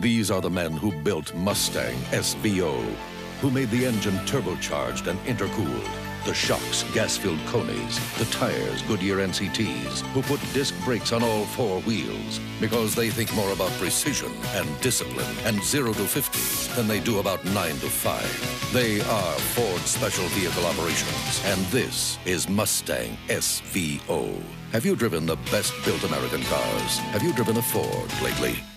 These are the men who built Mustang SVO, who made the engine turbocharged and intercooled, the shocks gas-filled Coneys, the tires Goodyear NCTs, who put disc brakes on all four wheels because they think more about precision and discipline and 0 to 50 than they do about 9 to 5. They are Ford Special Vehicle Operations, and this is Mustang SVO. Have you driven the best-built American cars? Have you driven a Ford lately?